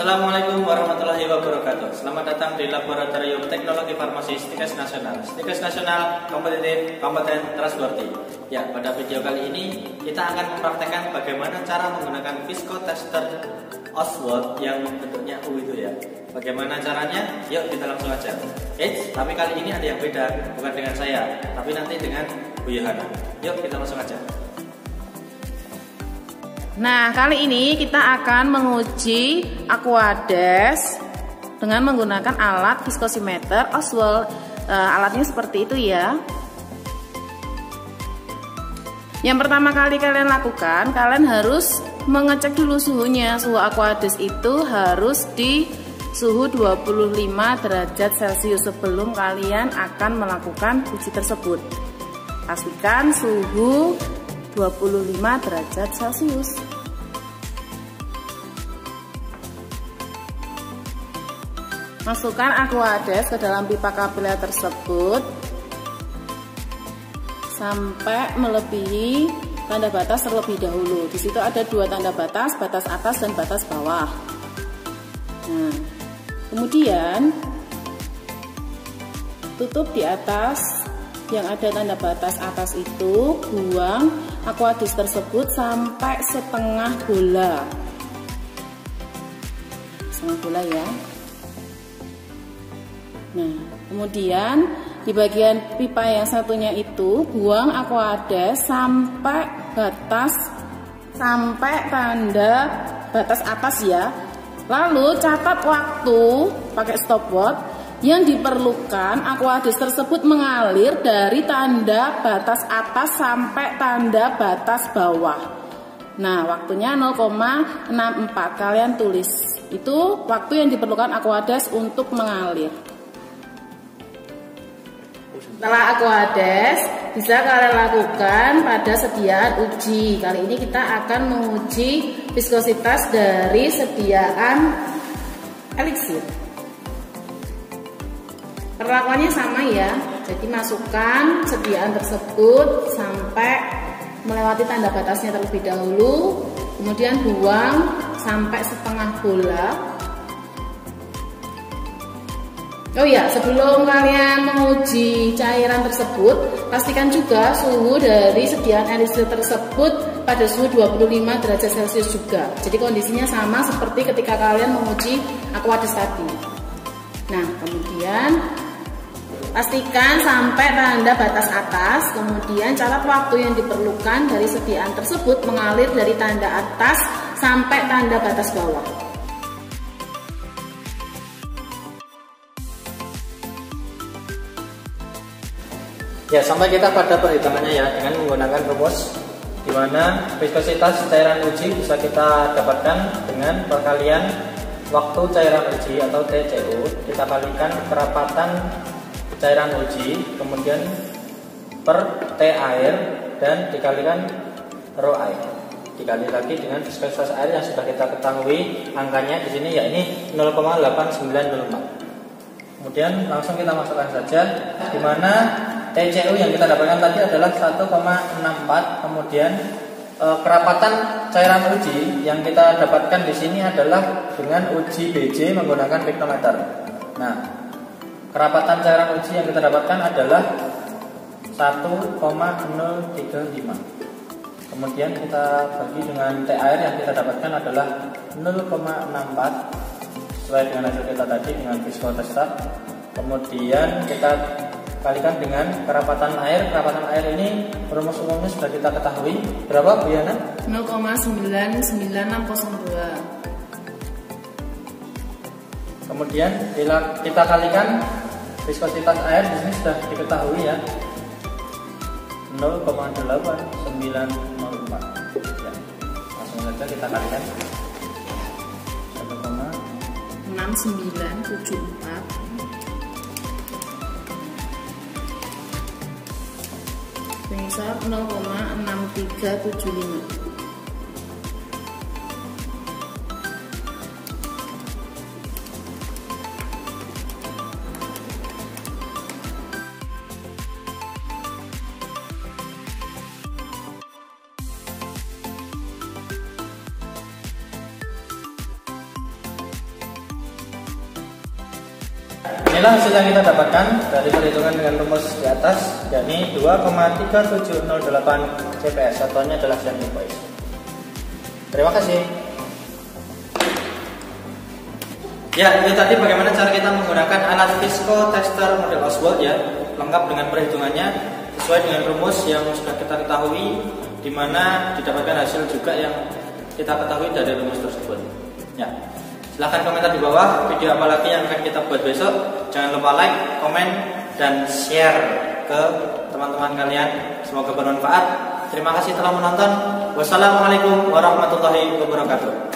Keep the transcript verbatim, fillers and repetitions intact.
Assalamualaikum warahmatullahi wabarakatuh. Selamat datang di Laboratorium Teknologi Farmasi Stikes Nasional. Stikes Nasional, kompetitif, kompeten, trustworthy. Ya, pada video kali ini kita akan mempraktekkan bagaimana cara menggunakan Visco Tester Oswald yang bentuknya U itu ya. Bagaimana caranya? Yuk kita langsung aja. Eits, tapi kali ini ada yang beda, bukan dengan saya, tapi nanti dengan Bu Yohana. Yuk kita langsung aja. Nah, kali ini kita akan menguji Aquades dengan menggunakan alat viskosimeter Oswald. E, alatnya seperti itu ya. Yang pertama kali kalian lakukan, kalian harus mengecek dulu suhunya. Suhu Aquades itu harus di suhu dua puluh lima derajat Celcius sebelum kalian akan melakukan uji tersebut. Pastikan suhu dua puluh lima derajat Celcius. Masukkan Aquades ke dalam pipa kapiler tersebut sampai melebihi tanda batas terlebih dahulu. Di situ ada dua tanda batas, batas atas dan batas bawah. Nah, kemudian tutup di atas yang ada tanda batas atas itu, buang Aquades tersebut sampai setengah bola. Setengah bola ya. Nah, kemudian di bagian pipa yang satunya itu buang Aquades sampai batas sampai tanda batas atas ya. Lalu catat waktu pakai stopwatch yang diperlukan Aquades tersebut mengalir dari tanda batas atas sampai tanda batas bawah. Nah, waktunya nol koma enam empat, kalian tulis. Itu waktu yang diperlukan Aquades untuk mengalir. Setelah Aquades bisa kalian lakukan pada sediaan uji. Kali ini kita akan menguji viskositas dari sediaan eliksir. Perlakuannya sama ya, jadi masukkan sediaan tersebut sampai melewati tanda batasnya terlebih dahulu, kemudian buang sampai setengah bola. Oh ya, sebelum kalian menguji cairan tersebut, pastikan juga suhu dari sediaan eliksir tersebut pada suhu dua puluh lima derajat Celcius juga. Jadi kondisinya sama seperti ketika kalian menguji Aquades tadi. Nah, kemudian pastikan sampai tanda batas atas, kemudian catat waktu yang diperlukan dari sediaan tersebut mengalir dari tanda atas sampai tanda batas bawah. Ya, sampai kita pada perhitungannya ya dengan menggunakan rumus di mana viskositas cairan uji bisa kita dapatkan dengan perkalian waktu cairan uji atau T C U, kita kalikan kerapatan cairan uji, kemudian per T air dan dikalikan rho air, dikali lagi dengan viskositas air yang sudah kita ketahui angkanya di sini ya, ini nol koma delapan sembilan nol empat. Kemudian langsung kita masukkan saja, di mana T C U yang kita dapatkan tadi adalah satu koma enam empat. Kemudian e, kerapatan cairan uji yang kita dapatkan di sini adalah dengan uji B J menggunakan piktometer. Nah, kerapatan cairan uji yang kita dapatkan adalah satu koma nol tiga lima. Kemudian kita bagi dengan T air yang kita dapatkan adalah nol koma enam empat sesuai dengan hasil kita tadi dengan Visco Tester. Kemudian kita kalikan dengan kerapatan air. Kerapatan air ini rumus umumnya sudah kita ketahui. Berapa Bu Yana? nol koma sembilan sembilan enam nol dua. Kemudian bila kita kalikan viskositas air di sini sudah diketahui ya, nol koma delapan sembilan nol empat. Ya, langsung saja kita kalikan satu koma enam sembilan tujuh empat. Misal nol koma enam tiga tujuh lima. Inilah hasil yang kita dapatkan dari perhitungan dengan rumus di atas, yakni dua koma tiga tujuh nol delapan C P S. Satuannya adalah centipoise. Terima kasih. Ya, itu tadi bagaimana cara kita menggunakan alat Visco-Tester model Oswald ya, lengkap dengan perhitungannya sesuai dengan rumus yang sudah kita ketahui, di mana didapatkan hasil juga yang kita ketahui dari rumus tersebut. Ya, silahkan komentar di bawah video apa lagi yang akan kita buat besok. Jangan lupa like, komen, dan share ke teman-teman kalian. Semoga bermanfaat. Terima kasih telah menonton. Wassalamualaikum warahmatullahi wabarakatuh.